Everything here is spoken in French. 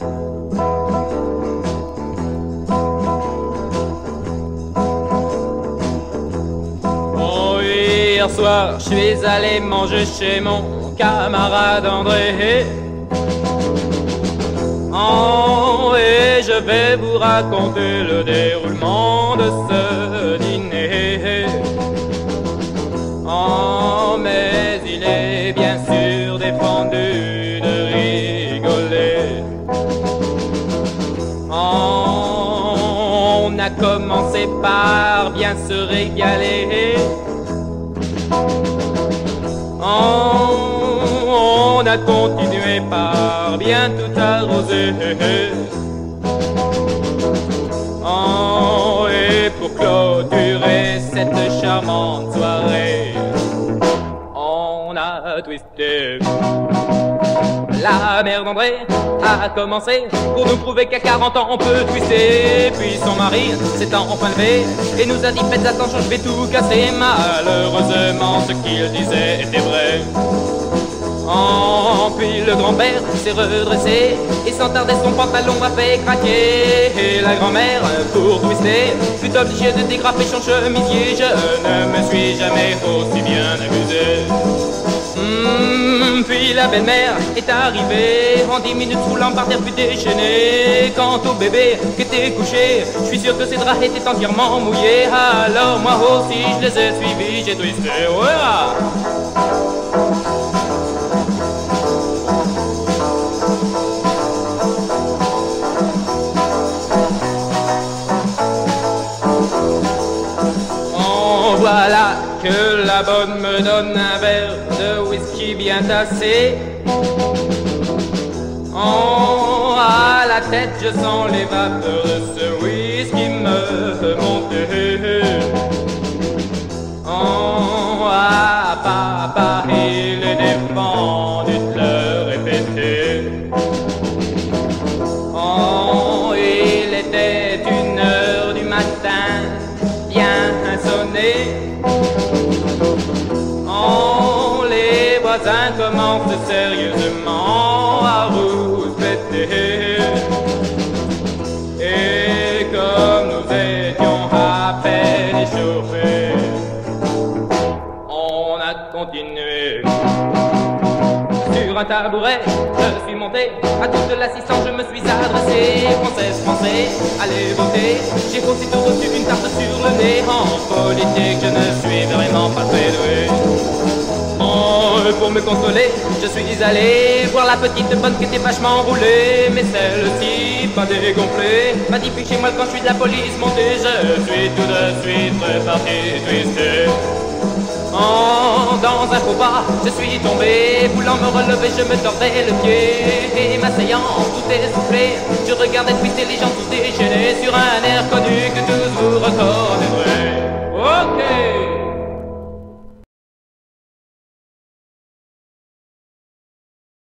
Oh, hier soir, je suis allé manger chez mon camarade André. Oh, et je vais vous raconter le déroulement de ce dîner. Oh, mais il est bien sûr défendu de rigoler. Oh, on a commencé par bien se régaler. Oh, on a continué par bien tout arroser. Oh, et pour clôturer cette charmante soirée, on a twisté. La mère d'André a commencé pour nous prouver qu'à 40 ans on peut twister. Puis son mari s'est enfin levé et nous a dit faites attention, je vais tout casser. Malheureusement ce qu'il disait était vrai. Oh, puis le grand-père s'est redressé et sans tarder son pantalon a fait craquer. Et la grand-mère, pour twister, fut obligée de dégrafer son chemisier. Je ne me suis jamais aussi bien amusé. Puis la belle-mère est arrivée en 10 minutes roulant par terre puis déchaînée. Quant au bébé qui était couché, je suis sûr que ses draps étaient entièrement mouillés. Alors moi aussi je les ai suivis, j'ai twisté. Voilà que la bonne me donne un verre de whisky bien tassé. Oh, à la tête je sens les vapeurs de ce whisky me monter. Oh, à papa il est défendu de le répéter. Oh, il était 1h du matin, bien sonné. Oh, les voisins commencent sérieusement à rouspéter. Et comme nous étions à peine échauffés, on a continué. Sur un tabouret, je suis monté, à toute l'assistance je me suis adressé. Française, Français, allez voter. J'ai aussitôt reçu une tarte sur le nez. En politique, je ne suis vraiment pas très doué. Oh, pour me consoler, je suis allé voir la petite bonne qui était vachement roulée. Mais celle-ci, pas dégonflée, m'a dit puis chez moi quand je suis de la police montée. Je suis tout de suite reparti twister. Oh, dans un faux pas, je suis tombé. Voulant me relever, je me tordais le pied. Et m'asseyant, tout essoufflé, je regardais twister les gens tous déchaînés sur un air connu que tous vous recordez.